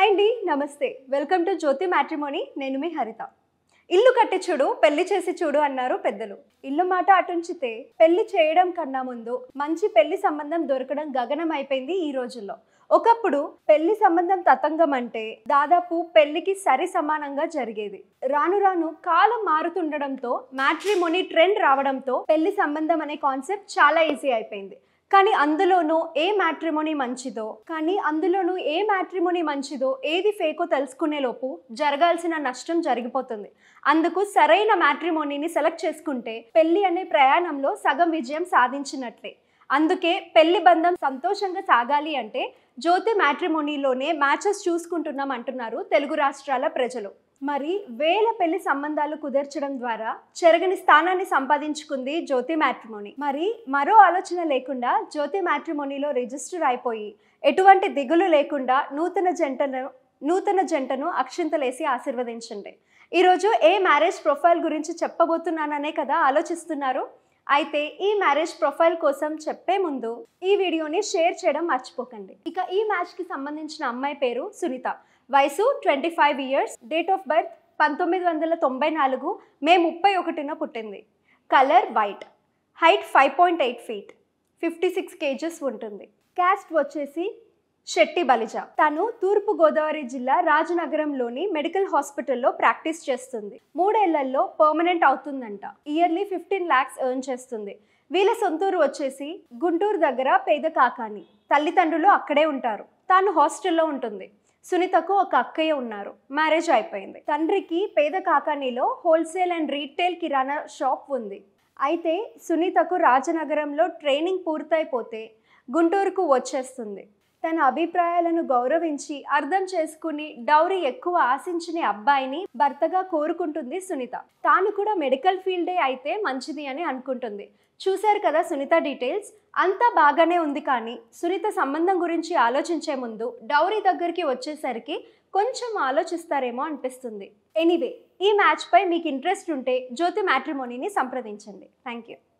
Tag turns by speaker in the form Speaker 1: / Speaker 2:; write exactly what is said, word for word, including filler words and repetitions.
Speaker 1: Hi అండి, నమస్తే. Welcome to Jyothi matrimony. నేను మీ హరిత. ఇల్లు కట్టి చూడు, పెళ్లి చేసి చూడు అన్నారు పెద్దలు. ఇల్లు మాట అటుంచితే పెళ్లి చేయడం కన్నా ముందు మంచి పెళ్లి సంబంధం దొరకడం గగనం అయిపోయింది ఈ రోజుల్లో. ఒకప్పుడు పెళ్లి సంబంధం తతంగం అంటే దాదాపు పెళ్లికి సరి సమానంగా జరిగేది. రాను రాను కాలం మారుతుండడంతో మ్యాట్రిమోనీ ట్రెండ్ రావడంతో పెళ్లి సంబంధం అనే కాన్సెప్ట్ చాలా ఈజీ అయిపోయింది. కానీ అందులోనూ ఏ మ్యాట్రిమోనీ మంచిదో కానీ అందులోనూ ఏ మ్యాట్రిమోనీ మంచిదో ఏది ఫేకో తెలుసుకునే లోపు జరగాల్సిన నష్టం జరిగిపోతుంది. అందుకు సరైన మ్యాట్రిమోనీని సెలెక్ట్ చేసుకుంటే పెళ్లి అనే ప్రయాణంలో సగం విజయం సాధించినట్లే. అందుకే పెళ్లి బంధం సంతోషంగా సాగాలి అంటే జ్యోతి మ్యాట్రిమోనీలోనే మ్యాచెస్ చూసుకుంటున్నాం అంటున్నారు తెలుగు రాష్ట్రాల ప్రజలు. మరి వేల పెళ్లి సంబంధాలు కుదర్చడం ద్వారా చెరగని స్థానాన్ని సంపాదించుకుంది జ్యోతి మ్యాట్రిమోనీ. మరి మరో ఆలోచన లేకుండా జ్యోతి మ్యాట్రిమోనీలో రిజిస్టర్ అయిపోయి ఎటువంటి దిగులు లేకుండా నూతన జంటను నూతన జంటను అక్షింతలేసి ఆశీర్వదించండి. ఈరోజు ఏ మ్యారేజ్ ప్రొఫైల్ గురించి చెప్పబోతున్నాననే కదా ఆలోచిస్తున్నారు. అయితే ఈ మ్యారేజ్ ప్రొఫైల్ కోసం చెప్పే ముందు ఈ వీడియోని షేర్ చేయడం మర్చిపోకండి. ఇక ఈ మ్యాచ్కి సంబంధించిన అమ్మాయి పేరు సునీత. వయసు twenty five years. Date of birth పంతొమ్మిది వందల తొంభై నాలుగు మే ముప్పై ఒకటిన పుట్టింది. Colour white. Height five point eight feet. Fifty six kgs ఉంటుంది. క్యాస్ట్ వచ్చేసి శెట్టి బలిజ. తను తూర్పు గోదావరి జిల్లా రాజనగరంలోని మెడికల్ హాస్పిటల్లో ప్రాక్టీస్ చేస్తుంది. మూడేళ్లలో పర్మనెంట్ అవుతుందంట. ఇయర్లీ ఫిఫ్టీన్ ల్యాక్స్ ఎర్న్ చేస్తుంది. వీళ్ళ సొంతూరు వచ్చేసి గుంటూరు దగ్గర పేద కాకాని. తల్లిదండ్రులు అక్కడే ఉంటారు. తాను హాస్టల్లో ఉంటుంది. సునీతకు ఒక అక్కయ్య ఉన్నారు. మ్యారేజ్ అయిపోయింది. తండ్రికి పేద కాకానీలో wholesale and retail kirana shop ఉంది. అయితే సునీతకు రాజనగరంలో ట్రైనింగ్ పూర్తయిపోతే గుంటూరుకు వచ్చేస్తుంది. తన అభిప్రాయాలను గౌరవించి అర్థం చేసుకుని డౌరీ ఎక్కువ ఆశించిన అబ్బాయిని భర్తగా కోరుకుంటుంది సునీత. తాను కూడా మెడికల్ ఫీల్డే అయితే మంచిది అని అనుకుంటుంది. చూశారు కదా సునీత డీటెయిల్స్. అంతా బాగానే ఉంది, కానీ సునీత సంబంధం గురించి ఆలోచించే ముందు డౌరీ దగ్గరికి వచ్చేసరికి కొంచెం ఆలోచిస్తారేమో అనిపిస్తుంది. ఎనీవే, ఈ మ్యాచ్పై మీకు ఇంట్రెస్ట్ ఉంటే జ్యోతి మ్యాట్రిమోనీని సంప్రదించండి. Thank you.